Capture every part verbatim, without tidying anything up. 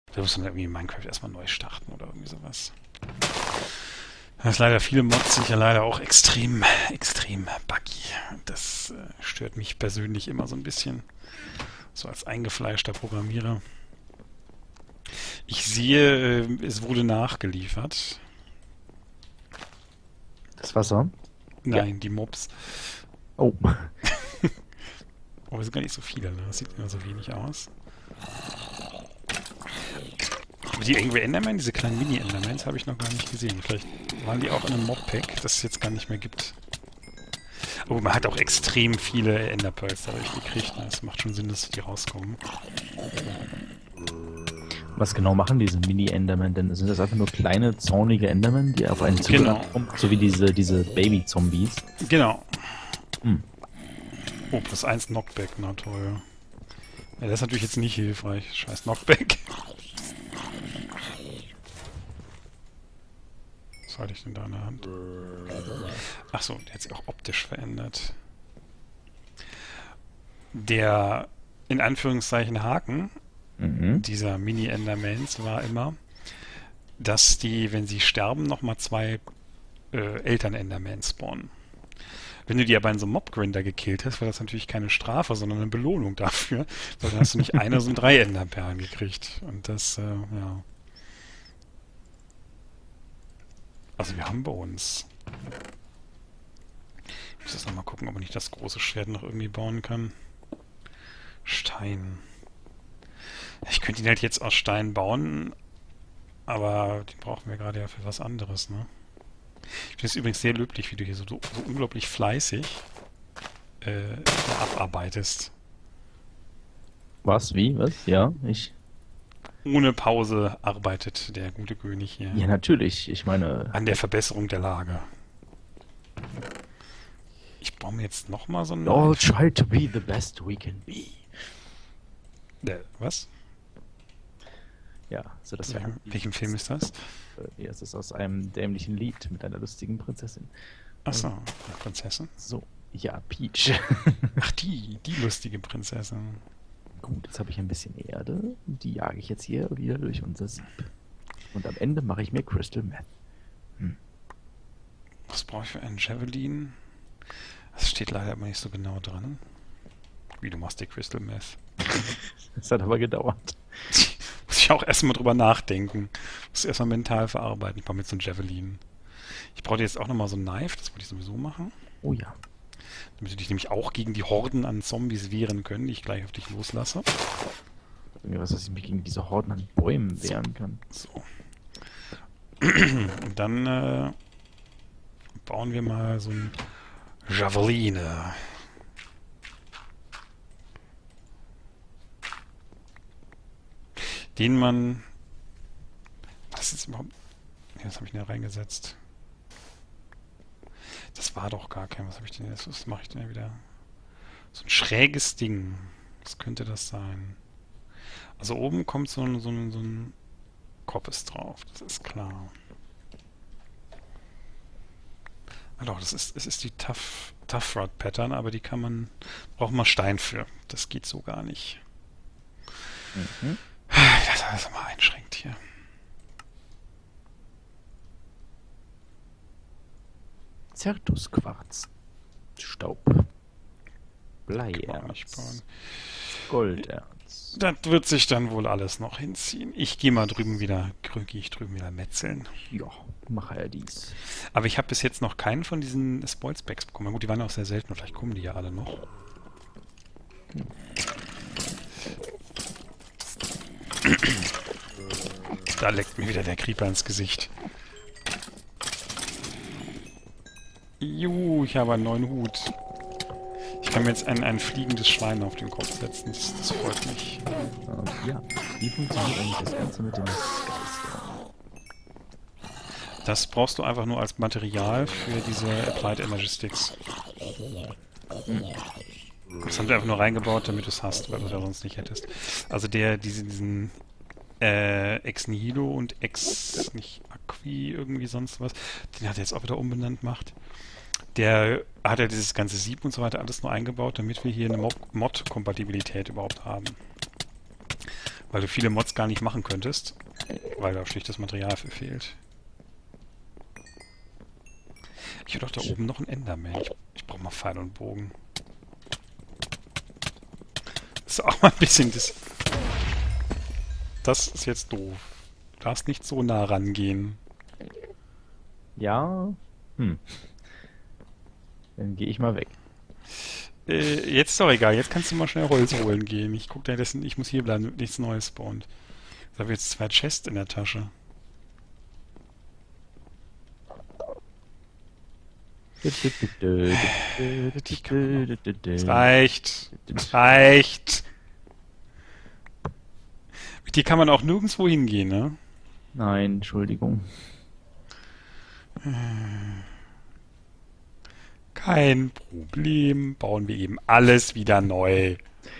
Da muss man irgendwie Minecraft erstmal neu starten oder irgendwie sowas. Das ist leider, viele Mods sind ja leider auch extrem, extrem buggy. Das äh, stört mich persönlich immer so ein bisschen. So als eingefleischter Programmierer. Ich sehe, äh, es wurde nachgeliefert. Das Wasser? Nein, Ja. die Mobs. Oh. Aber es sind gar nicht so viele, ne? Das sieht immer so wenig aus. Aber die Angry Endermen, diese kleinen Mini-Endermans, habe ich noch gar nicht gesehen. Vielleicht waren die auch in einem Mob-Pack, das es jetzt gar nicht mehr gibt. Aber man hat auch extrem viele Enderpearls dadurch gekriegt. Ne? Es macht schon Sinn, dass die rauskommen. Was genau machen diese Mini-Endermen denn? Sind das einfach nur kleine, zornige Endermen, die auf einen Genau. zukommen? So wie diese, diese Baby-Zombies? Genau. Hm. Oh, plus eins Knockback, na toll. Ja, das ist natürlich jetzt nicht hilfreich. Scheiß Knockback. Was halte ich denn da in der Hand? Achso, der hat sich auch optisch verändert. Der, in Anführungszeichen, Haken Mhm. dieser Mini-Endermans war immer, dass die, wenn sie sterben, nochmal zwei äh, Eltern-Endermans spawnen. Wenn du die aber in so einem Mob-Grinder gekillt hast, war das natürlich keine Strafe, sondern eine Belohnung dafür. Weil dann hast du nicht eine, sondern drei Enderperlen gekriegt. Und das, äh, ja. Also wir haben bei uns. Ich muss jetzt nochmal gucken, ob man nicht das große Schwert noch irgendwie bauen kann. Stein. Ich könnte ihn halt jetzt aus Stein bauen, aber den brauchen wir gerade ja für was anderes, ne? Ich finde es übrigens sehr löblich, wie du hier so, so unglaublich fleißig äh, abarbeitest. Was? Wie? Was? Ja, ich. Ohne Pause arbeitet der gute König hier Ja, natürlich. Ich meine. an der Verbesserung der Lage. Ich baue mir jetzt nochmal so einen... We all try to be the best we can be. Der, was? Ja, so das Welchem, welchem Film ist das? Ja, es ist aus einem dämlichen Lied mit einer lustigen Prinzessin. Achso, eine Prinzessin. So, ja, Peach. Ach, die, die lustige Prinzessin. Gut, jetzt habe ich ein bisschen Erde. Die jage ich jetzt hier wieder durch unser Sieb. Und am Ende mache ich mir Crystal Meth. Hm. Was brauche ich für einen Javelin? Das steht leider aber nicht so genau dran. Wie, du machst dir Crystal Meth? Das hat aber gedauert. Muss ich auch erstmal drüber nachdenken. Muss erstmal mental verarbeiten. Ich brauche mir jetzt so einen Javelin. Ich brauche jetzt auch nochmal so ein Knife. Das wollte ich sowieso machen. Oh ja. Damit du dich nämlich auch gegen die Horden an Zombies wehren können, die ich gleich auf dich loslasse. Irgendwas, dass ich mich gegen diese Horden an Bäumen wehren kann. So. Und dann äh, bauen wir mal so ein Javeline. Den man... Was ist überhaupt... Nee, was habe ich denn da reingesetzt? Das war doch gar kein... Was habe ich denn jetzt? Was mache ich denn wieder? So ein schräges Ding. Was könnte das sein? Also oben kommt so ein, so ein, so ein Koppes drauf. Das ist klar. Ah doch, das ist, es ist die Tough, Tough Rod Pattern, aber die kann man... Braucht man Stein für. Das geht so gar nicht. Mhm. Das ist alles mal einschränkt hier. Zertusquarz. Staub. Bleierz. Golderz. Das wird sich dann wohl alles noch hinziehen. Ich gehe mal drüben wieder, gehe ich drüben wieder metzeln. Ja, mache er dies. Aber ich habe bis jetzt noch keinen von diesen Spoilsbacks bekommen. Gut, die waren auch sehr selten. Vielleicht kommen die ja alle noch. Hm. Da leckt mir wieder der Creeper ins Gesicht. Juhu, ich habe einen neuen Hut. Ich kann mir jetzt ein, ein fliegendes Schwein auf den Kopf setzen. Das, das freut mich. Und ja, wie funktioniert eigentlich das Ganze mit dem Geist? Das brauchst du einfach nur als Material für diese Applied Energy Sticks. Das haben wir einfach nur reingebaut, damit du es hast, weil du da sonst nicht hättest. Also der, diesen, diesen äh, Ex Nihilo und Ex, nicht Aqui, irgendwie sonst was, den hat er jetzt auch wieder umbenannt gemacht. Der hat ja dieses ganze Sieb und so weiter alles nur eingebaut, damit wir hier eine Mod-Kompatibilität überhaupt haben. Weil du viele Mods gar nicht machen könntest, weil da schlicht das Material für fehlt. Ich will doch da oben noch ein Enderman. Ich, ich brauche mal Pfeil und Bogen. Das ist auch mal ein bisschen das... Das ist jetzt doof. Du darfst nicht so nah rangehen. Ja. Hm. Dann gehe ich mal weg. Äh, jetzt ist doch egal. Jetzt kannst du mal schnell Holz holen gehen. Ich guck da dessen, ich muss hier bleiben, damit nichts Neues spawnt. Da habe ich jetzt zwei Chests in der Tasche. Es reicht. Es reicht. Mit dir kann man auch nirgendwo hingehen, ne? Nein, Entschuldigung. Kein Problem. Bauen wir eben alles wieder neu.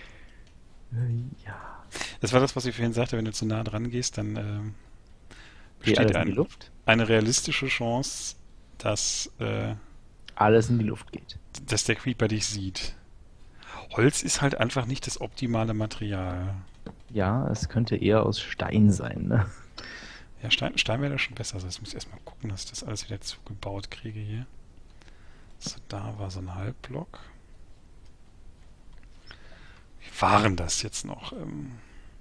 Ja. Das war das, was ich vorhin sagte, wenn du zu nah dran gehst, dann ähm, Geht besteht alles in ein, die Luft? eine realistische Chance, dass, äh, Alles in die Luft geht. dass der Creeper dich sieht. Holz ist halt einfach nicht das optimale Material. Ja, es könnte eher aus Stein sein, ne? Ja, Stein, Stein wäre da schon besser. Also jetzt muss ich erstmal gucken, dass ich das alles wieder zugebaut kriege hier. So, da war so ein Halbblock. Wie waren das jetzt noch? Ähm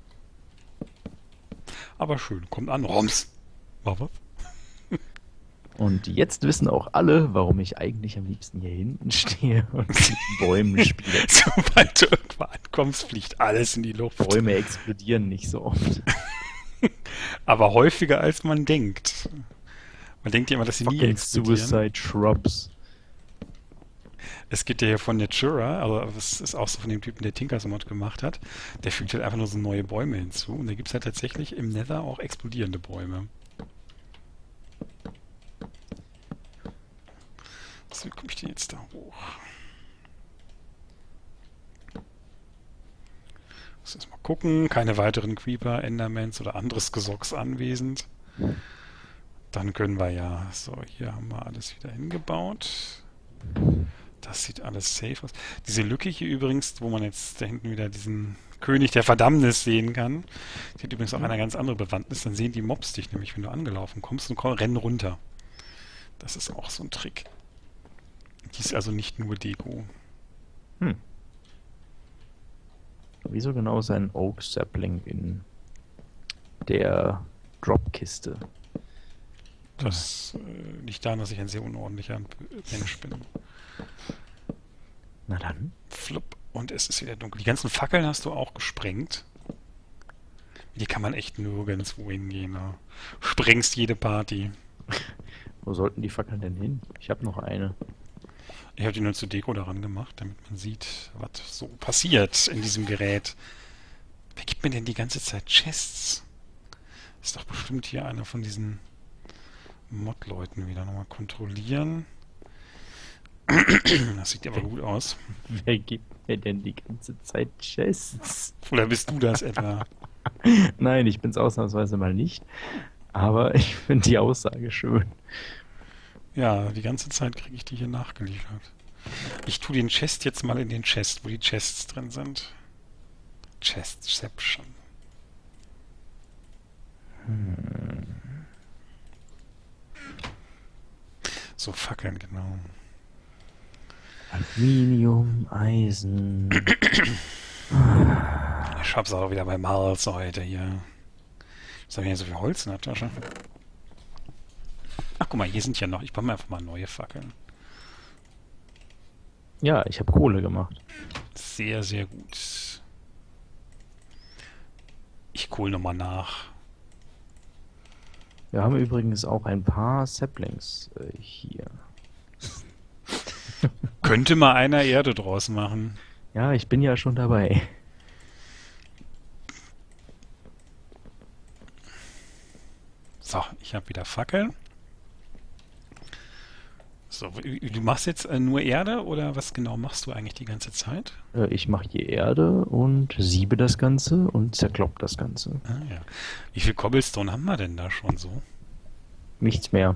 Aber schön, kommt an. Roms! War was? Und jetzt wissen auch alle, warum ich eigentlich am liebsten hier hinten stehe und mit Bäumen spiele. Sobald du irgendwo ankommst, fliegt alles in die Luft. Bäume explodieren nicht so oft. Aber häufiger als man denkt. Man denkt ja immer, dass sie nie Fucking explodieren. Suicide Shrubs. Es gibt ja hier von Natura, also das ist auch so von dem Typen, der Tinkers Mod gemacht hat, der fügt halt einfach nur so neue Bäume hinzu. Und da gibt es halt tatsächlich im Nether auch explodierende Bäume. So, wie komme ich denn jetzt da hoch? Muss erst mal gucken. Keine weiteren Creeper, Endermans oder anderes Gesocks anwesend. Dann können wir ja... So, hier haben wir alles wieder hingebaut. Das sieht alles safe aus. Diese Lücke hier übrigens, wo man jetzt da hinten wieder diesen König der Verdammnis sehen kann, die hat übrigens auch eine ganz andere Bewandtnis. Dann sehen die Mobs dich nämlich, wenn du angelaufen kommst und komm, rennen runter. Das ist auch so ein Trick. Die ist also nicht nur Deko. Hm. Wieso genau ist ein Oak Sapling in der Dropkiste? Das äh, liegt daran, dass ich ein sehr unordentlicher Mensch bin. Na dann. Flupp. Und es ist wieder dunkel. Die ganzen Fackeln hast du auch gesprengt. Die kann man echt nirgendwo hingehen. Ne? Sprengst jede Party. Wo sollten die Fackeln denn hin? Ich habe noch eine. Ich habe die nur zur Deko daran gemacht, damit man sieht, was so passiert in diesem Gerät. Wer gibt mir denn die ganze Zeit Chests? Ist doch bestimmt hier einer von diesen Mod-Leuten wieder. Nochmal kontrollieren. Das sieht aber gut aus. Wer gibt mir denn die ganze Zeit Chests? Oder bist du das etwa? Nein, ich bin's ausnahmsweise mal nicht. Aber ich finde die Aussage schön. Ja, die ganze Zeit kriege ich die hier nachgeliefert. Ich tue den Chest jetzt mal in den Chest, wo die Chests drin sind. Chestception. Hm. So Fackeln, genau. Aluminium, Eisen. Ich hab's auch wieder beim Hals heute hier. Was habe ich denn so viel Holz in der Tasche? Ach, guck mal, hier sind ja noch. Ich baue mir einfach mal neue Fackeln. Ja, ich habe Kohle gemacht. Sehr, sehr gut. Ich kohl nochmal nach. Wir haben übrigens auch ein paar Saplings äh, hier. Könnte mal einer Erde draus machen. Ja, ich bin ja schon dabei. So, ich habe wieder Fackeln. So, du machst jetzt äh, nur Erde oder was genau machst du eigentlich die ganze Zeit? Äh, ich mache hier Erde und siebe das Ganze und zerklopp das Ganze. Ah, ja. Wie viel Cobblestone haben wir denn da schon so? Nichts mehr.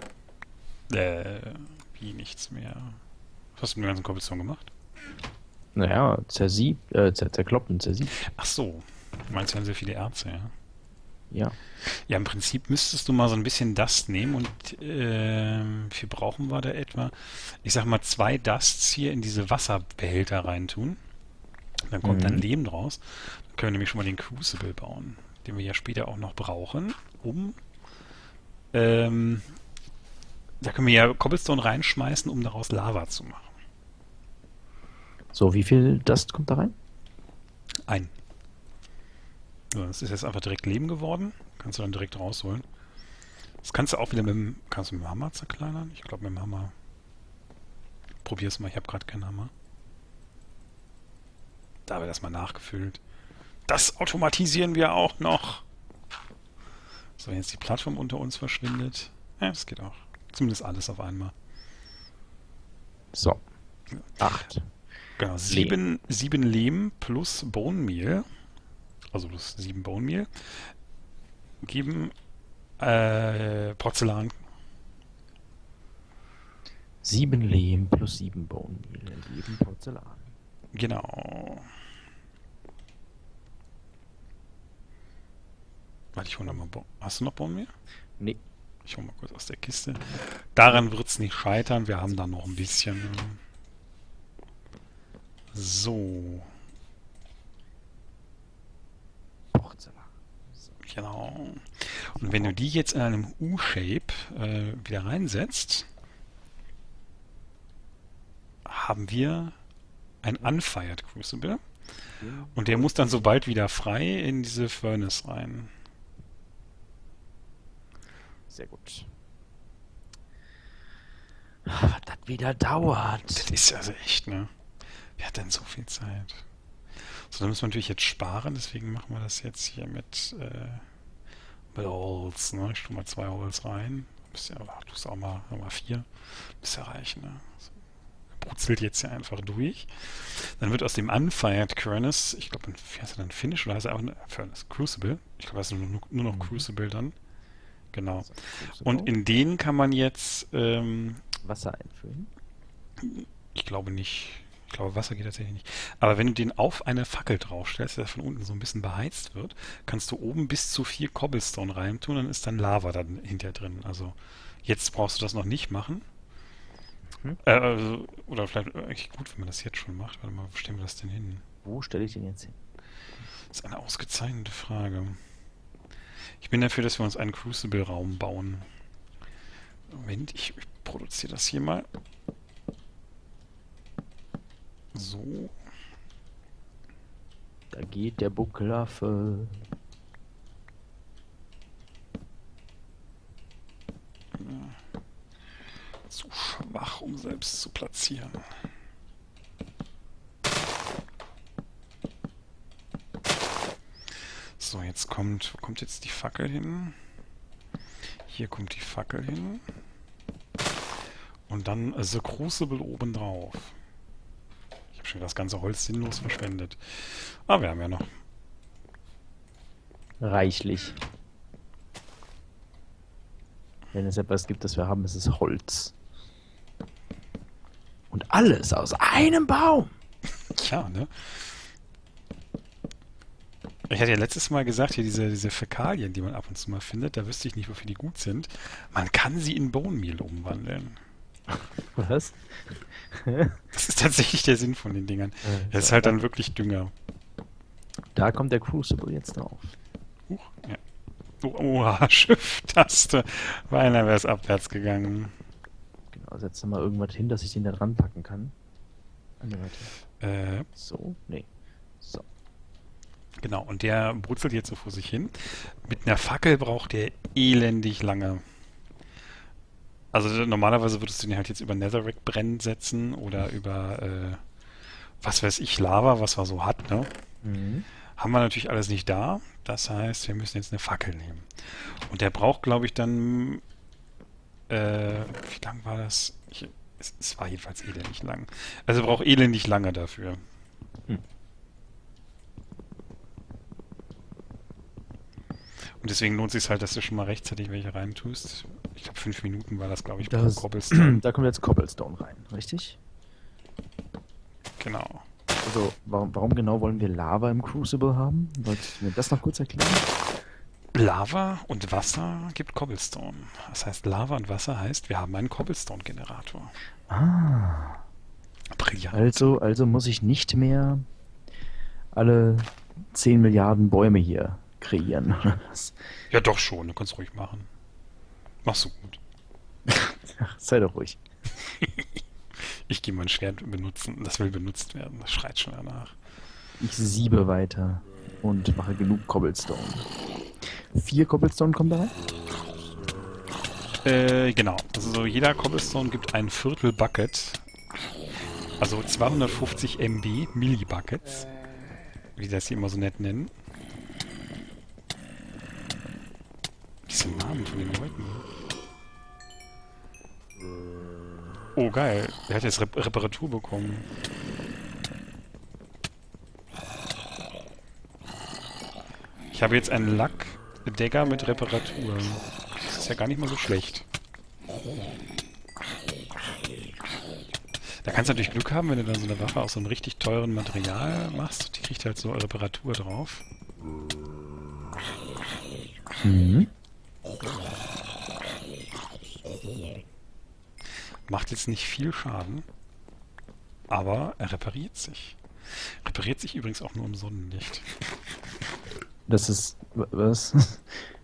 Äh, wie nichts mehr. Was hast du mit dem ganzen Cobblestone gemacht? Naja, zersiebt, äh, zer zerkloppt und zersiebt. Ach so. Du meinst, wir haben sehr viele Erze, ja? Ja. Ja, im Prinzip müsstest du mal so ein bisschen Dust nehmen und ähm, wie viel brauchen wir da etwa? Ich sag mal zwei Dusts hier in diese Wasserbehälter reintun. Dann kommt dann Mhm. Lehm draus. Dann können wir nämlich schon mal den Crucible bauen, den wir ja später auch noch brauchen, um ähm, da können wir ja Cobblestone reinschmeißen, um daraus Lava zu machen. So, wie viel Dust kommt da rein? Ein. So, das ist jetzt einfach direkt Lehm geworden. Kannst du dann direkt rausholen. Das kannst du auch wieder mit dem, kannst du mit dem Hammer zerkleinern? Ich glaube mit dem Hammer. Probier's mal, ich habe gerade keinen Hammer. Da wird das mal nachgefüllt. Das automatisieren wir auch noch. So, wenn jetzt die Plattform unter uns verschwindet. Ja, das geht auch. Zumindest alles auf einmal. So. Acht. Genau, sieben, sieben Lehm plus Bone Meal, also plus sieben Bone Meal, geben äh, Porzellan. Sieben Lehm plus sieben Bone Meal ergeben Porzellan. Genau. Warte, ich hole nochmal Bone. Hast du noch Bone Meal? Nee. Ich hole mal kurz aus der Kiste. Daran wird es nicht scheitern, wir haben da noch ein bisschen. So. Porzellan. So. Genau. Und wenn du die jetzt in einem U-Shape äh, wieder reinsetzt, haben wir ein Unfired Crucible. Und der muss dann so bald wieder frei in diese Furnace rein. Sehr gut. Was das wieder dauert. Das ist also echt, ne? Wer hat denn so viel Zeit? So, dann müssen wir natürlich jetzt sparen, deswegen machen wir das jetzt hier mit, äh, mit Holz, ne? Ich tue mal zwei Holz rein. Müsste ja, ach, tust auch mal, mal vier. Müsste ja reichen, ne? So. Brutzelt jetzt hier einfach durch. Dann wird aus dem Unfired Furnace, ich glaube, wie heißt er dann? Finish oder heißt er auch ein Furnace? Crucible? Ich glaube, das ist nur, nur noch Mhm. Crucible dann. Genau. Also, Crucible. Und in den kann man jetzt, ähm, Wasser einfüllen. ich glaube nicht, ich glaube Wasser geht tatsächlich nicht. Aber wenn du den auf eine Fackel draufstellst, der von unten so ein bisschen beheizt wird, kannst du oben bis zu vier Cobblestone reintun, dann ist dann Lava dann hinter drin. Also jetzt brauchst du das noch nicht machen. Mhm. Äh, also, oder vielleicht eigentlich gut, wenn man das jetzt schon macht. Warte mal, wo stellen wir das denn hin? Wo stelle ich den jetzt hin? Das ist eine ausgezeichnete Frage. Ich bin dafür, dass wir uns einen Crucible-Raum bauen. Moment, ich, ich produziere das hier mal. So. Da geht der Buckelaffe. Zu schwach, um selbst zu platzieren. So, jetzt kommt, wo kommt jetzt die Fackel hin? Hier kommt die Fackel hin. Und dann The Crucible obendrauf. Ich habe schon das ganze Holz sinnlos verschwendet. Aber wir haben ja noch. Reichlich. Wenn es etwas gibt, das wir haben, ist es Holz. Und alles aus einem Baum. Ja, ne? Ich hatte ja letztes Mal gesagt, hier diese, diese Fäkalien, die man ab und zu mal findet, da wüsste ich nicht, wofür die gut sind. Man kann sie in Bone Meal umwandeln. Was? Das ist tatsächlich der Sinn von den Dingern. Ja, Das ist so. halt dann wirklich Dünger. Da kommt der Crucible jetzt drauf. Huch, ja. Oh, oha, Shift-Taste. Beinahe wäre es abwärts gegangen. Genau, setz da mal irgendwas hin, dass ich den da dran packen kann. Ah, nee, warte. Äh, So? Nee. So. genau, und der brutzelt jetzt so vor sich hin. Mit einer Fackel braucht der elendig lange. Also normalerweise würdest du den halt jetzt über Netherrack brennen setzen oder über, äh, was weiß ich, Lava, was man so hat, ne? Mhm. Haben wir natürlich alles nicht da. Das heißt, wir müssen jetzt eine Fackel nehmen. Und der braucht, glaube ich, dann, äh, wie lang war das? Ich, es, es war jedenfalls elendig lang. Also er braucht elendig lange dafür. Hm. Und deswegen lohnt es sich halt, dass du schon mal rechtzeitig welche reintust. Ich glaube, fünf Minuten war das, glaube ich, pro Das, Cobblestone. da kommt jetzt Cobblestone rein, richtig? Genau. Also, warum, warum genau wollen wir Lava im Crucible haben? Wolltest du mir das noch kurz erklären? Lava und Wasser gibt Cobblestone. Das heißt, Lava und Wasser heißt, wir haben einen Cobblestone-Generator. Ah. Brillant. Also, also muss ich nicht mehr alle zehn Milliarden Bäume hier kreieren. Ja, doch schon. Du kannst ruhig machen. Machst du gut. Ach, sei doch ruhig. Ich gehe mein Schwert benutzen. Das will benutzt werden. Das schreit schon danach. Ich siebe weiter und mache genug Cobblestone. Vier Cobblestone kommen da rein? Äh, genau. Also so jeder Cobblestone gibt ein Viertel Bucket. Also zweihundertfünfzig Megabyte, Millibuckets. Wie das hier immer so nett nennen. Diese Namen von den Leuten. Oh, geil. Der hat jetzt Rep Reparatur bekommen. Ich habe jetzt einen Lackdagger mit Reparatur. Das ist ja gar nicht mal so schlecht. Da kannst du natürlich Glück haben, wenn du dann so eine Waffe aus so einem richtig teuren Material machst. Die kriegt halt so Reparatur drauf. Mhm. Macht jetzt nicht viel Schaden, aber er repariert sich. Repariert sich übrigens auch nur im Sonnenlicht. Das ist... was?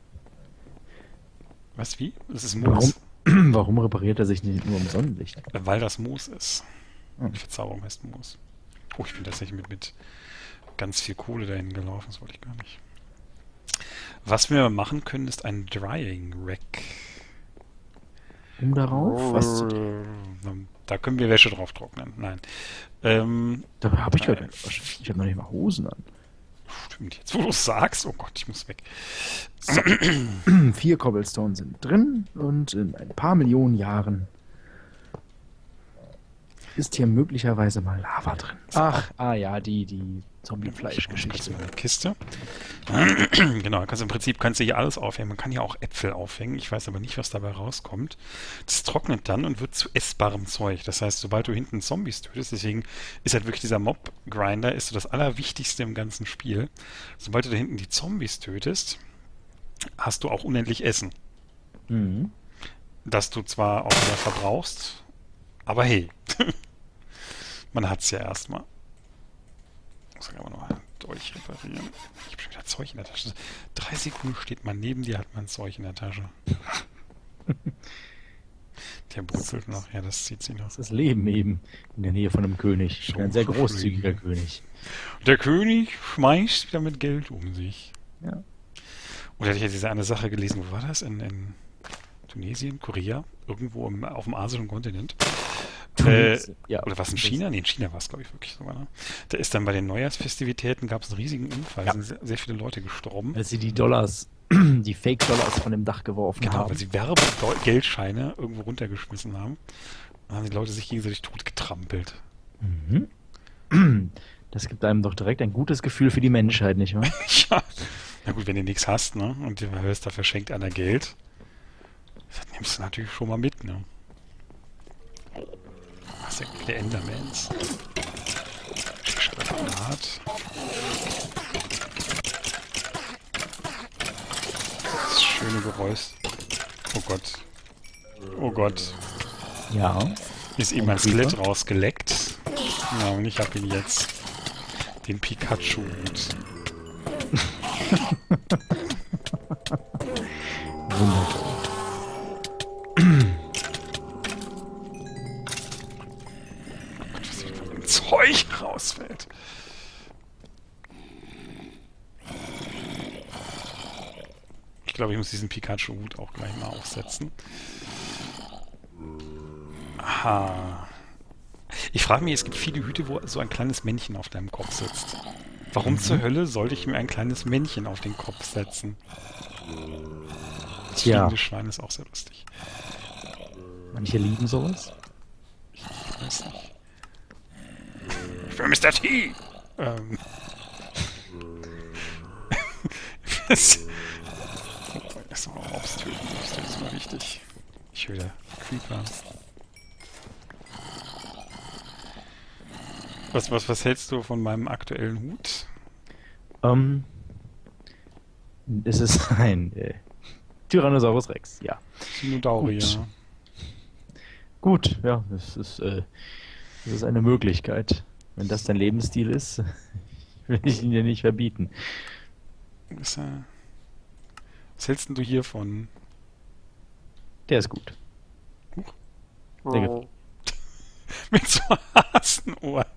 Was, wie? Das ist Warum, Moos. warum repariert er sich nicht nur im Sonnenlicht? Weil das Moos ist. Hm. Die Verzauberung heißt Moos. Oh, ich bin tatsächlich mit, mit ganz viel Kohle dahin gelaufen. Das wollte ich gar nicht. Was wir machen können, ist ein Drying Rack. Um darauf? Was? Da können wir Wäsche drauf trocknen. Nein. Ähm, Da habe ich drei, heute... Ich habe noch nicht mal Hosen an. Stimmt, jetzt wo du es sagst. Oh Gott, ich muss weg. So. Vier Cobblestone sind drin und in ein paar Millionen Jahren ist hier möglicherweise mal Lava drin. Ach, ah ja, die, die Zombie-Fleisch-Geschichte. Eine Kiste. Genau, kannst im Prinzip kannst du hier alles aufhängen. Man kann hier auch Äpfel aufhängen. Ich weiß aber nicht, was dabei rauskommt. Das trocknet dann und wird zu essbarem Zeug. Das heißt, sobald du hinten Zombies tötest, deswegen ist halt wirklich dieser Mob-Grinder ist so das Allerwichtigste im ganzen Spiel. Sobald du da hinten die Zombies tötest, hast du auch unendlich Essen. Mhm. Das du zwar auch wieder verbrauchst, aber hey, man hat's ja erstmal. Muss ich aber noch Dolch reparieren. Ich hab schon wieder Zeug in der Tasche. Drei Sekunden steht man neben dir, hat man Zeug in der Tasche. Der brutzelt noch. Ja, das zieht sie noch. Das ist das Leben eben in der Nähe von einem König. So Ein sehr so großzügiger schlimm. König. Der König schmeißt wieder mit Geld um sich. Ja. Oder hatte ich jetzt diese eine Sache gelesen, wo war das? In, in Tunesien, Korea? Irgendwo im, auf dem asischen Kontinent. Äh, ja. Oder was in China? Nee, in China war es, glaube ich, wirklich sogar. Ne? Da ist dann bei den Neujahrsfestivitäten gab es einen riesigen Unfall. Ja. Da sind sehr, sehr viele Leute gestorben. Als sie die Dollars, die Fake-Dollars von dem Dach geworfen Genau, haben. weil sie Werbegeldscheine irgendwo runtergeschmissen haben. Dann haben die Leute sich gegenseitig totgetrampelt. Mhm. Das gibt einem doch direkt ein gutes Gefühl für die Menschheit, nicht wahr? Ja. Na gut, wenn du nichts hast, ne? Und du hörst, da verschenkt einer Geld, das nimmst du natürlich schon mal mit, ne? Was ist der Endermans? Granat. Das schöne Geräusch. Oh Gott. Oh Gott. Ja. Ist ihm ein Skelett rausgeleckt. Ja, und ich habe ihn jetzt. Den Pikachu-Hut. Wundervoll. Was hier von dem Zeug rausfällt. Ich glaube, ich muss diesen Pikachu-Hut auch gleich mal aufsetzen. Aha. Ich frage mich, es gibt viele Hüte, wo so ein kleines Männchen auf deinem Kopf sitzt. Warum mhm. zur Hölle sollte ich mir ein kleines Männchen auf den Kopf setzen? Das Tja. fliegende Schwein ist auch sehr lustig. Manche lieben sowas. Ich weiß nicht. Ich will Mister T! Ähm. das Erstmal Mobs töten, Mobs töten ist mal wichtig. Ich höre Creeper. Was, was, was hältst du von meinem aktuellen Hut? Ähm, es ist ein äh, Tyrannosaurus Rex, ja. Dinodaurier. Gut, ja, das ist, äh, das ist eine Möglichkeit. Wenn das dein Lebensstil ist, will ich ihn dir nicht verbieten. Was, äh, was hältst denn du hiervon? Der ist gut. Der gefällt. Mit so Hasenohren.